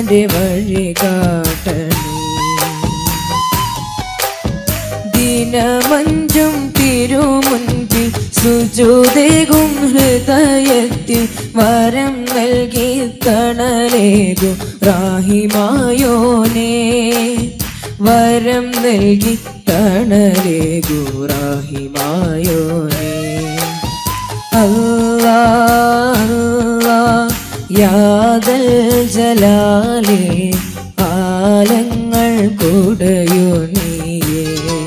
ഈമാന്റെ വഴി കാട്ടണേ. ദിനമഞ്ചും തിരുമുൻപിൽ സുജൂദേകും ഹൃദയത്തിൽ വരം നൽകി തണലേകും റാഹിമായോനേ. വരം നൽകി തണലേകു റാഹിമായോനേ. അല്ലാഹ് അല്ലാഹ് യാദൽ ജലാലേ ആലങ്ങൾ കുടയോ നീയേ.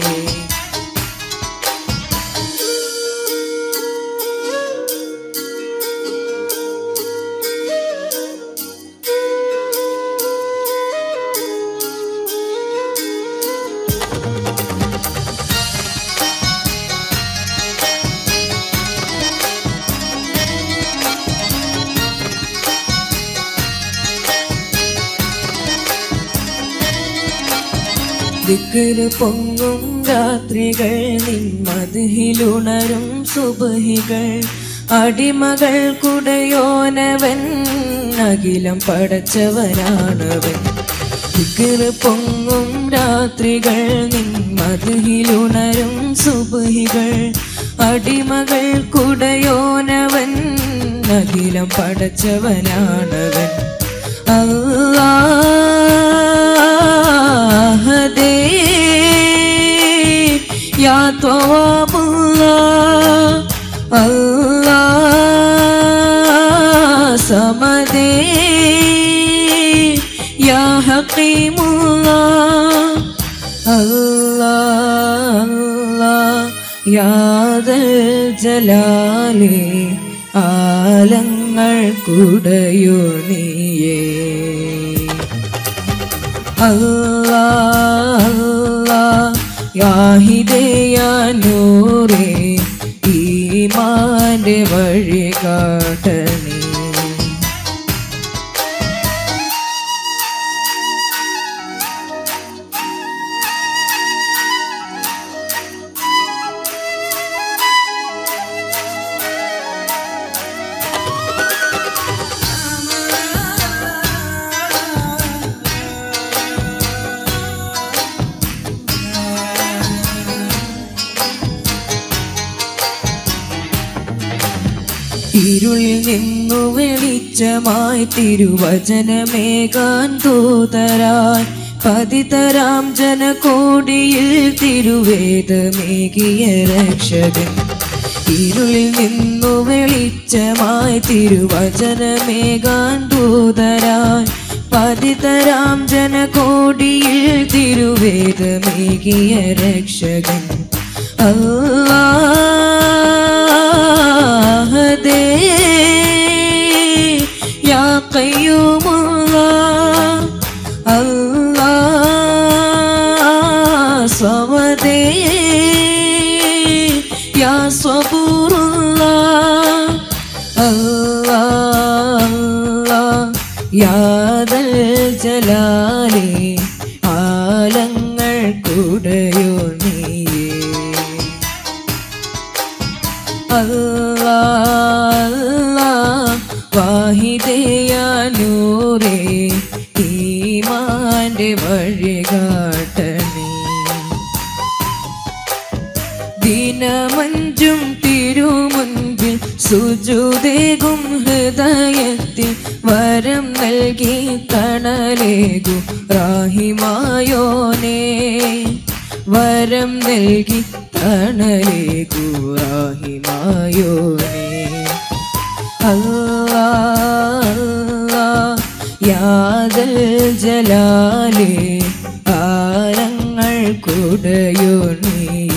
ദിക്റ് പൊങ്ങും രാത്രികൾ നിൻ മദ്ഹിലുണരും സുബ്ഹികൾ. അടിമകൾ കുടയോനവൻ അഖിലം പടച്ചവനാണവൻ. ദിക്റ് പൊങ്ങും രാത്രികൾ നിൻ മദ്ഹിലുണരും സുബ്ഹികൾ. അടിമകൾ കുടയോനവൻ അഖിലം പടച്ചവനാണവൻ. അല്ലാഹ് ദേ യാ തവ്വാബുല്ലാഹ്. അല്ലാഹ് സമദേ യാ ഹഖീമുല്ലാഹ്. അല്ലാഹ് അല്ലാഹ് യാദൽ ജലാലേ ആലങ്ങൾ കുടയോ നീയേ. അല്ലാഹ് അല്ലാഹ് യാ ഹിദയാ നൂറേ ഈമാന്റെ വഴി കാട്ടണേ. ഇരുളിൽ നിന്നു വെളിച്ചമായി തിരുവചനമേകാൻ ദൂതരായി പതിതരാം ജനകോടിയിൽ തിരുവേദമേകിയ രക്ഷകൻ. ഇരുളിൽ നിന്നു വെളിച്ചമായി തിരുവചനമേകാൻ ദൂതരായി പതിതരാം ജനകോടിയിൽ തിരുവേദമേകിയ രക്ഷകൻ. അല്ലാഹ് ദേ യാ ഖയ്യൂമുല്ലാഹ്. അല്ലാഹ് സമദേ യാ സബൂറുല്ലാഹ്. അല്ലാഹ് അല്ലാഹ് യാദൽ ജലാലേ ആലങ്ങൾ കുടയോ നീയേ. അല്ലാഹ് അല്ലാഹ് വാഹിദേ യാ നൂറേ ഈമാന്റെ വഴി കാട്ടണേ. ദിനമഞ്ചും തിരുമുൻപിൽ സുജൂദേകും ഹൃദയത്തിൽ വരം നൽകി തണലേകു റാഹിമായോനേ. വരം നൽകി തണലേകു റാഹിമായോനേ. അല്ലാഹ് അല്ലാഹ് യാദൽ ജലാലേ ആലങ്ങൾ കുടയോ നീ.